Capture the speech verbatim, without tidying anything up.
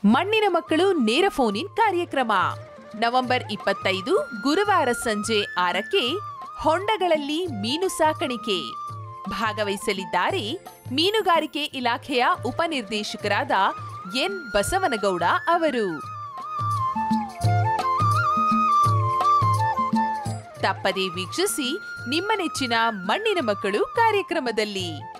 ಮಣ್ಣಿನ ಮಕ್ಕಳು ನೇರ ಫೋನ್ ಇನ್ ಕಾರ್ಯಕ್ರಮ ನವೆಂಬರ್ ಇಪ್ಪತ್ತೈದು ಗುರುವಾರ ಸಂಜೆ ಆರಕ್ಕೆ ಹೊಂಡಗಳಲ್ಲಿ ಮೀನು ಸಾಕಾಣಿಕೆ ಭಾಗವಹಿಸಲಿದ್ದಾರೆ ಮೀನುಗಾರಿಕೆ ಇಲಾಖೆಯ ಉಪನಿರ್ದೇಶಕರಾದ ಎನ್ ಬಸವನಗೌಡ ಅವರು. ತಪ್ಪದೇ ವೀಕ್ಷಿಸಿ ನಿಮ್ಮ ನೆಚ್ಚಿನ ಮಣ್ಣಿನ ಮಕ್ಕಳು ಕಾರ್ಯಕ್ರಮದಲ್ಲಿ.